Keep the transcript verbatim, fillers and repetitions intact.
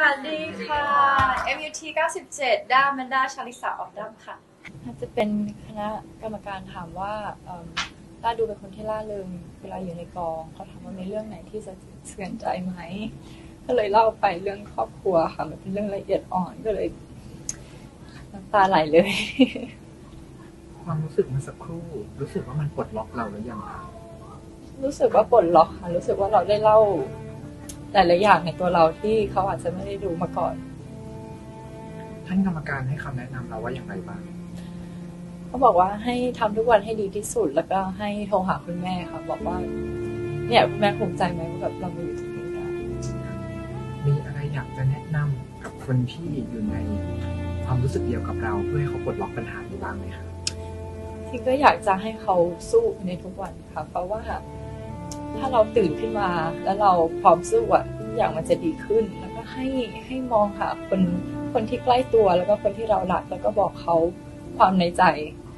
วัสดีค่ะ เอ็ม ยู ที เก้าสิบเจ็ดด้าแมนด้าชาลิสาออกดัมค่ะถ้าจะเป็นคณะกรรมการถามว่าด้าดูเป็นคนที่ล่าเริงเวลาอยู่ในกองเขาถามว่ามีเรื่องไหนที่จะเสื่อมใจไหมก็เลยเล่าไปเรื่องครอบครัวค่ะมันเป็นเรื่องละเอียดอ่อนก็เลยน้ำตาไหลเลยความรู้สึกเมื่อสักครู่รู้สึกว่ามันปลดล็อกเราหรือยังคะรู้สึกว่าปลดล็อกค่ะรู้สึกว่าเราได้เล่าหลายๆอย่างในตัวเราที่เขาอาจจะไม่ได้ดูมาก่อนท่านกรรมการให้คำแนะนำเราว่าอย่างไรบ้างเขาบอกว่าให้ทำทุกวันให้ดีที่สุดแล้วก็ให้โทรหาคุณแม่ค่ะบอกว่าเนี่ยคุณแม่ภูมิใจไหมว่าแบบเรามาอยู่ตรงนี้ได้มีอะไรอยากจะแนะนำกับคนที่อยู่ในความรู้สึกเดียวกับเราเพื่อให้เขาปลดล็อกปัญหานี้บ้างไหมคะที่ก็อยากจะให้เขาสู้ในทุกวันค่ะเพราะว่าถ้าเราตื่นขึ้นมาแล้วเราพร้อมสู้อ่ะทุกอย่างมันจะดีขึ้นแล้วก็ให้ให้มองหาคนคนที่ใกล้ตัวแล้วก็คนที่เรารักแล้วก็บอกเขาความในใจ